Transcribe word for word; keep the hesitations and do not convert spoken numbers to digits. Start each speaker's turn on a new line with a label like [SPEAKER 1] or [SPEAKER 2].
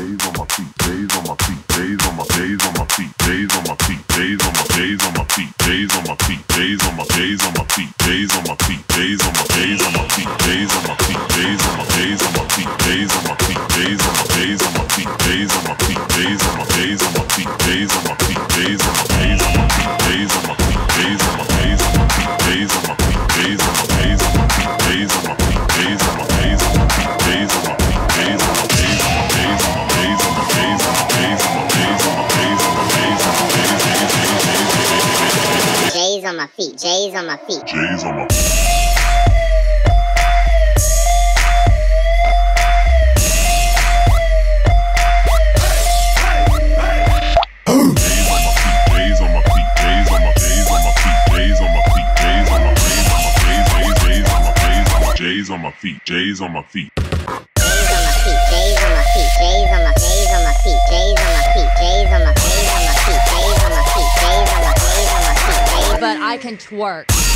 [SPEAKER 1] days on my feet, days on my feet, days on my days on my feet, days on my feet, days on my days on my feet, days on my feet, days on my days on my feet, days on my feet, days on my days on my feet, days on my feet, days on my days on my feet, days on my feet, days on my days on my feet, days on my feet, days on my days on my feet, days on my feet, days on my days on my feet, days on my feet, days on my days on my feet, days on my feet, days on my days on my feet, days on my feet, days on my days on my feet, days on my feet, days on my days on my days on my days on my days on my days on my days on my days on my days on my
[SPEAKER 2] J's on my feet, J's on my feet,
[SPEAKER 1] J's on my feet. J's on my feet, J's on my feet.
[SPEAKER 2] J's on my feet, J's on my feet, J's on my J's on my feet, J's on my feet, J's on my J's on my feet, J's on my feet, J's on my J's on my feet, J's on my feet.
[SPEAKER 3] But I can twerk.